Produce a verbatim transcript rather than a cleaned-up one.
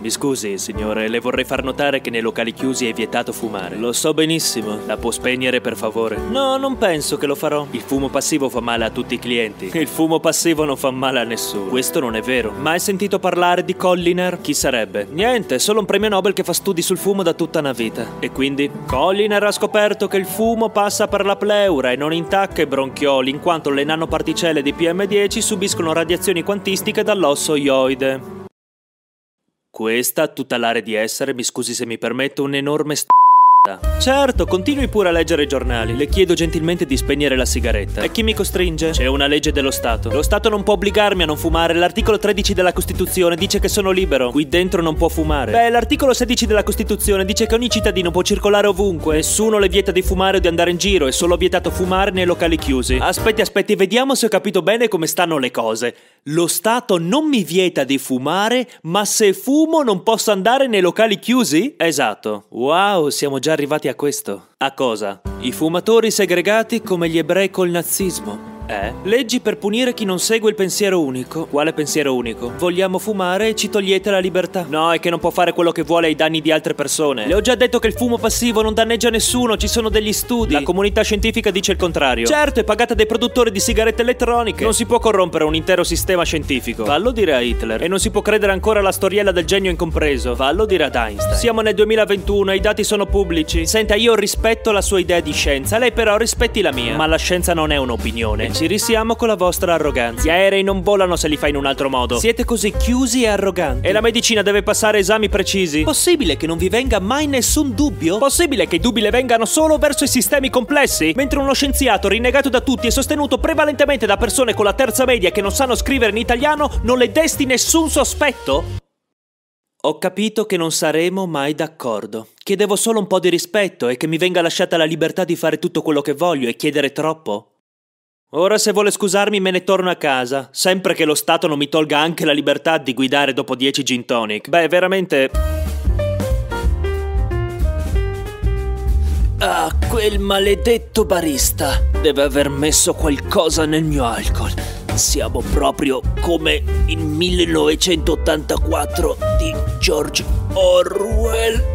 Mi scusi, signore, le vorrei far notare che nei locali chiusi è vietato fumare. Lo so benissimo. La può spegnere, per favore? No, non penso che lo farò. Il fumo passivo fa male a tutti i clienti. Il fumo passivo non fa male a nessuno. Questo non è vero. Mai sentito parlare di Colliner? Chi sarebbe? Niente, solo un premio Nobel che fa studi sul fumo da tutta una vita. E quindi? Colliner ha scoperto che il fumo passa per la pleura e non intacca i bronchioli, in quanto le nanoparticelle di P M dieci subiscono radiazioni quantistiche dall'osso ioide. Questa, a tutta l'area di essere, mi scusi se mi permetto, un'enorme st***a. Certo, continui pure a leggere i giornali. Le chiedo gentilmente di spegnere la sigaretta. E chi mi costringe? C'è una legge dello Stato. Lo Stato non può obbligarmi a non fumare. L'articolo tredici della Costituzione dice che sono libero. Qui dentro non può fumare. Beh, l'articolo sedici della Costituzione dice che ogni cittadino può circolare ovunque. Nessuno le vieta di fumare o di andare in giro. È solo vietato fumare nei locali chiusi. Aspetti, aspetti, vediamo se ho capito bene come stanno le cose. Lo Stato non mi vieta di fumare, ma se fumo non posso andare nei locali chiusi? Esatto. Wow, siamo già arrivati a questo. A cosa? I fumatori segregati come gli ebrei col nazismo. Eh? Leggi per punire chi non segue il pensiero unico. Quale pensiero unico? Vogliamo fumare e ci togliete la libertà. No, è che non può fare quello che vuole ai danni di altre persone. Le ho già detto che il fumo passivo non danneggia nessuno, ci sono degli studi. La comunità scientifica dice il contrario. Certo, è pagata dai produttori di sigarette elettroniche. Non si può corrompere un intero sistema scientifico. Vallo dire a Hitler. E non si può credere ancora alla storiella del genio incompreso. Vallo dire ad Einstein. Siamo nel duemilaventuno e i dati sono pubblici. Senta, io rispetto la sua idea di scienza, lei però rispetti la mia. Ma la scienza non è un'opinione. Ci risiamo con la vostra arroganza. Gli aerei non volano se li fa in un altro modo. Siete così chiusi e arroganti. E la medicina deve passare esami precisi. Possibile che non vi venga mai nessun dubbio? Possibile che i dubbi le vengano solo verso i sistemi complessi? Mentre uno scienziato rinnegato da tutti e sostenuto prevalentemente da persone con la terza media che non sanno scrivere in italiano non le desti nessun sospetto? Ho capito che non saremo mai d'accordo. Chiedevo solo un po' di rispetto e che mi venga lasciata la libertà di fare tutto quello che voglio e chiedere troppo? Ora se vuole scusarmi me ne torno a casa, sempre che lo Stato non mi tolga anche la libertà di guidare dopo dieci gin tonic. Beh, veramente... Ah, quel maledetto barista deve aver messo qualcosa nel mio alcol. Siamo proprio come in millenovecentottantaquattro di George Orwell.